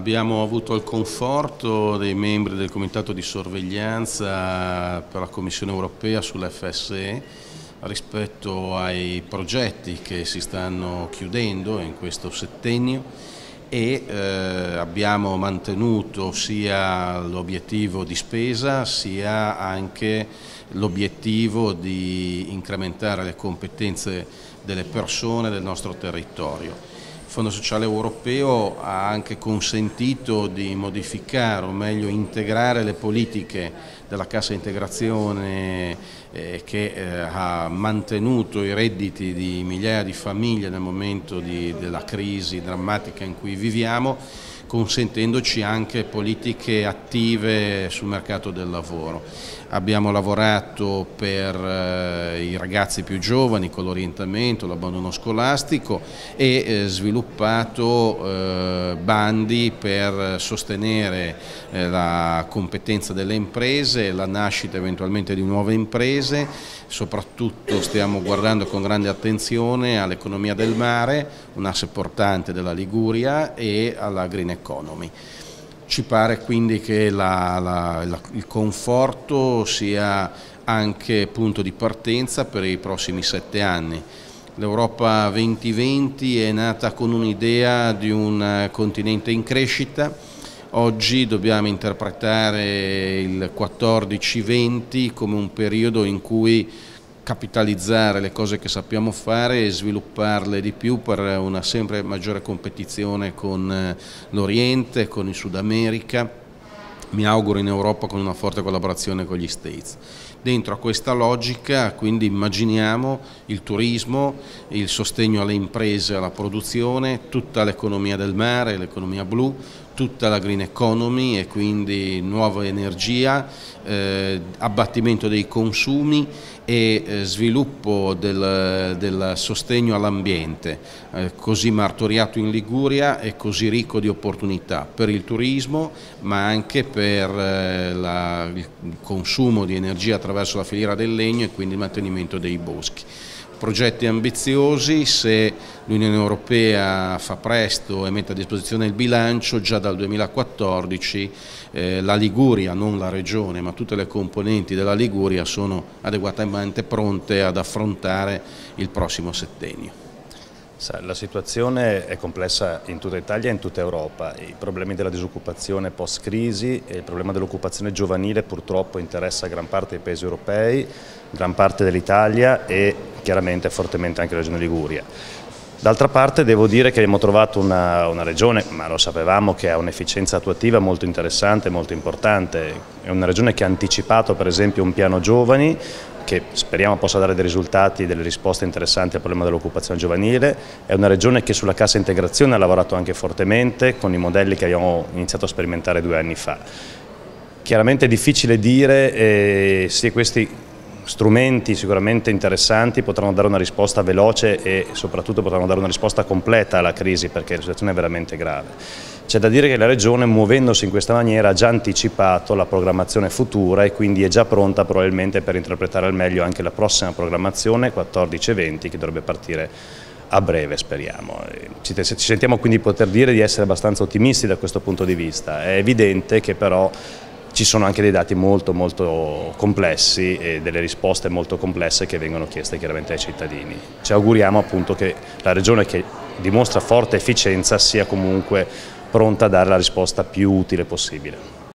Abbiamo avuto il conforto dei membri del Comitato di Sorveglianza per la Commissione Europea sull'FSE rispetto ai progetti che si stanno chiudendo in questo settennio e abbiamo mantenuto sia l'obiettivo di spesa sia anche l'obiettivo di incrementare le competenze delle persone del nostro territorio. Il Fondo Sociale Europeo ha anche consentito di modificare, o meglio integrare le politiche della Cassa Integrazione che ha mantenuto i redditi di migliaia di famiglie nel momento della crisi drammatica in cui viviamo, consentendoci anche politiche attive sul mercato del lavoro. Abbiamo lavorato per i ragazzi più giovani con l'orientamento, l'abbandono scolastico e sviluppato bandi per sostenere la competenza delle imprese, la nascita eventualmente di nuove imprese. Soprattutto stiamo guardando con grande attenzione all'economia del mare, un asse portante della Liguria, e alla green economy. Ci pare quindi che il conforto sia anche punto di partenza per i prossimi 7 anni. L'Europa 2020 è nata con un'idea di un continente in crescita. Oggi dobbiamo interpretare il 14-20 come un periodo in cui capitalizzare le cose che sappiamo fare e svilupparle di più per una sempre maggiore competizione con l'Oriente, con il Sud America, mi auguro in Europa con una forte collaborazione con gli States. Dentro a questa logica quindi immaginiamo il turismo, il sostegno alle imprese e alla produzione, tutta l'economia del mare, l'economia blu, tutta la green economy e quindi nuova energia, abbattimento dei consumi e sviluppo del sostegno all'ambiente, così martoriato in Liguria e così ricco di opportunità per il turismo, ma anche per il consumo di energia attraverso la filiera del legno e quindi il mantenimento dei boschi. Progetti ambiziosi, se l'Unione Europea fa presto e mette a disposizione il bilancio, già dal 2014 la Liguria, non la Regione, ma tutte le componenti della Liguria sono adeguatamente pronte ad affrontare il prossimo settennio. La situazione è complessa in tutta Italia e in tutta Europa. I problemi della disoccupazione post-crisi e il problema dell'occupazione giovanile purtroppo interessa gran parte dei paesi europei, gran parte dell'Italia e chiaramente fortemente anche la Regione Liguria. D'altra parte devo dire che abbiamo trovato una regione, ma lo sapevamo, che ha un'efficienza attuativa molto interessante, molto importante. È una regione che ha anticipato per esempio un piano giovani che speriamo possa dare dei risultati, delle risposte interessanti al problema dell'occupazione giovanile. È una regione che sulla cassa integrazione ha lavorato anche fortemente con i modelli che abbiamo iniziato a sperimentare 2 anni fa. Chiaramente è difficile dire se questi strumenti sicuramente interessanti potranno dare una risposta veloce e soprattutto potranno dare una risposta completa alla crisi, perché la situazione è veramente grave. C'è da dire che la Regione, muovendosi in questa maniera, ha già anticipato la programmazione futura e quindi è già pronta probabilmente per interpretare al meglio anche la prossima programmazione 14-20 che dovrebbe partire a breve, speriamo. Ci sentiamo quindi poter dire di essere abbastanza ottimisti da questo punto di vista. È evidente che però ci sono anche dei dati molto complessi e delle risposte molto complesse che vengono chieste chiaramente ai cittadini. Ci auguriamo appunto che la Regione, che dimostra forte efficienza, sia comunque pronta a dare la risposta più utile possibile.